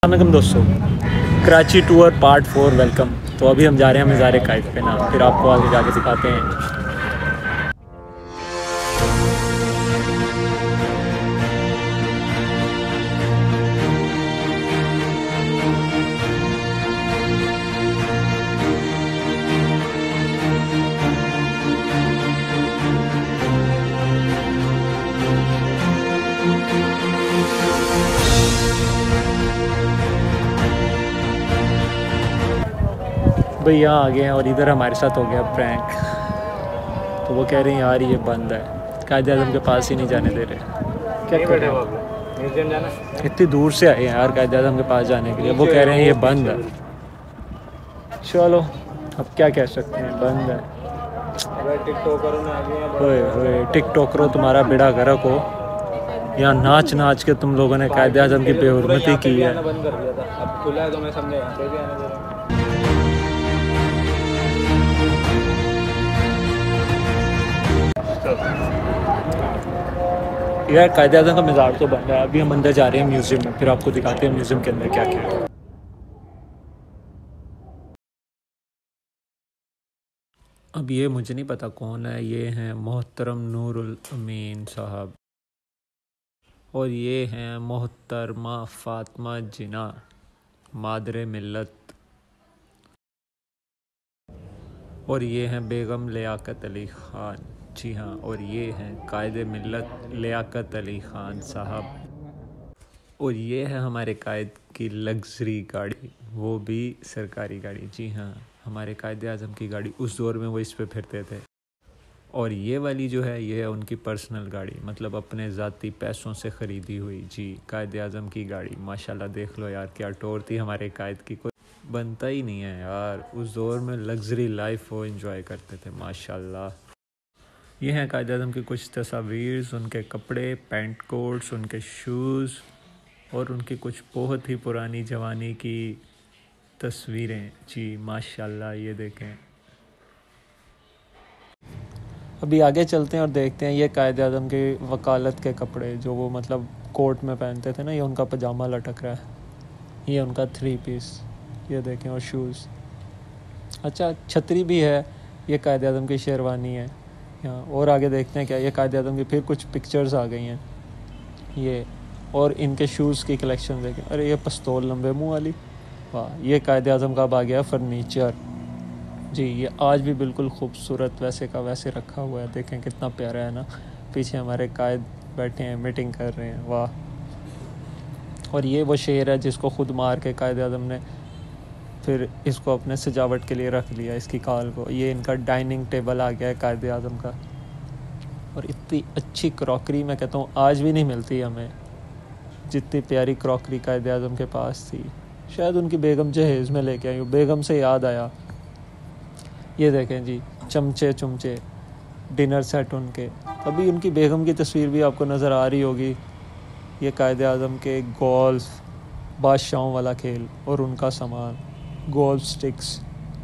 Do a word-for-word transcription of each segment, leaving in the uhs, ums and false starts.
अस्सलाम दोस्तों, Karachi tour part four welcome. तो अभी हम जा रहे हैं मज़ार कायद पे ना, फिर आपको आगे जाके दिखाते हैं। भाई यहाँ आ गए हैं और इधर हमारे साथ हो गया प्रैंक। तो वो कह रहे हैं यार ये बंद है, कायद आज़म के पास ही नहीं जाने दे रहे। क्या कर रहे हो? म्यूजियम जाना? इतनी दूर से आए हैं यार कायद आज़म के पास जाने के लिए, वो कह रहे हैं ये बंद है। चलो अब क्या कह सकते हैं, बंद है। होए होए टिकटॉकरों, तुम्हारा बेड़ा गर्क हो। यहाँ नाच नाच के तुम लोगों ने कायद आज़म की बेहुरमती की है। यार कायद आज़म का मज़ार तो बन रहा है, अभी हम अंदर जा रहे हैं म्यूज़ियम में, फिर आपको दिखाते हैं म्यूज़ियम के अंदर क्या क्या है। अब ये मुझे नहीं पता कौन है, ये हैं मोहतरम नूरुल अमीन साहब और ये हैं मोहतरमा फ़ातिमा जिन्ना मादरे मिल्लत, और ये हैं बेगम लियाकत अली ख़ान। जी हाँ, और ये हैं कायद मिल्लत लियाकत अली ख़ान साहब। और ये है हमारे कायद की लग्जरी गाड़ी, वो भी सरकारी गाड़ी। जी हाँ, हमारे कायद आज़म की गाड़ी, उस दौर में वो इस पे फिरते थे। और ये वाली जो है ये है उनकी पर्सनल गाड़ी, मतलब अपने ज़ाती पैसों से ख़रीदी हुई। जी, कायद आज़म की गाड़ी माशाल्लाह, देख लो यार क्या टौर थी हमारे कायद की, कोई बनता ही नहीं है यार। उस दौर में लग्जरी लाइफ वो एंजॉय करते थे माशाल्लाह। ये हैं कायद आज़म की कुछ तस्वीर, उनके कपड़े, पैंट कोट्स, उनके शूज़ और उनकी कुछ बहुत ही पुरानी जवानी की तस्वीरें। जी माशाल्लाह, ये देखें। अभी आगे चलते हैं और देखते हैं ये कायद आज़म के वकालत के कपड़े, जो वो मतलब कोर्ट में पहनते थे ना, ये उनका पजामा लटक रहा है, ये उनका थ्री पीस, ये देखें, और शूज़। अच्छा, छतरी भी है, ये कायद आज़म की शेरवानी है यहाँ। और आगे देखते हैं क्या, ये कायद आज़म की फिर कुछ पिक्चर्स आ गई हैं ये, और इनके शूज़ की कलेक्शन देखें। अरे ये पिस्तौल लंबे मुंह वाली, वाह। ये कायद आज़म का आ गया फर्नीचर। जी, ये आज भी बिल्कुल खूबसूरत वैसे का वैसे रखा हुआ है, देखें कितना प्यारा है ना। पीछे हमारे कायद बैठे हैं, मीटिंग कर रहे हैं, वाह। और ये वो शेर है जिसको ख़ुद मार के कायद आज़म ने फिर इसको अपने सजावट के लिए रख लिया, इसकी काल को। ये इनका डाइनिंग टेबल आ गया है कायद आज़म का। और इतनी अच्छी क्रॉकरी मैं कहता हूँ आज भी नहीं मिलती हमें, जितनी प्यारी क्रॉकरी कायद आज़म के पास थी। शायद उनकी बेगम जहेज़ में लेके आई हूँ, बेगम से याद आया। ये देखें जी, चमचे चुमचे, डिनर सेट उनके। अभी उनकी बेगम की तस्वीर भी आपको नज़र आ रही होगी। ये कायद आज़म के गोल्फ, बादशाहों वाला खेल और उनका सामान, गोल्फ स्टिक्स,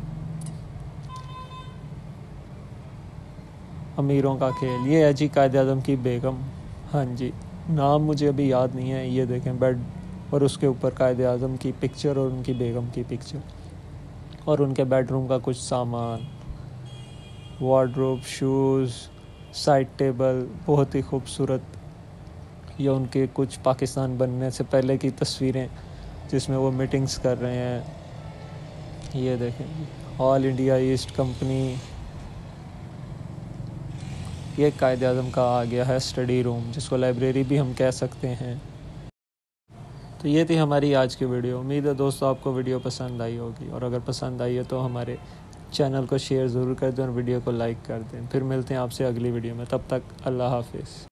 अमीरों का खेल। ये है जी कायद आज़म की बेगम, हाँ जी, नाम मुझे अभी याद नहीं है। ये देखें बेड, और उसके ऊपर कायद आज़म की पिक्चर और उनकी बेगम की पिक्चर, और उनके बेडरूम का कुछ सामान, वार्डरोब, शूज़, साइड टेबल, बहुत ही खूबसूरत। ये उनके कुछ पाकिस्तान बनने से पहले की तस्वीरें जिसमें वो मीटिंग्स कर रहे हैं। ये देखें, ऑल इंडिया ईस्ट कंपनी। ये कायद आज़म का आ गया है स्टडी रूम, जिसको लाइब्रेरी भी हम कह सकते हैं। तो ये थी हमारी आज की वीडियो। उम्मीद है दोस्तों आपको वीडियो पसंद आई होगी, और अगर पसंद आई है तो हमारे चैनल को शेयर ज़रूर कर दें और वीडियो को लाइक कर दें। फिर मिलते हैं आपसे अगली वीडियो में, तब तक अल्लाह हाफिज़।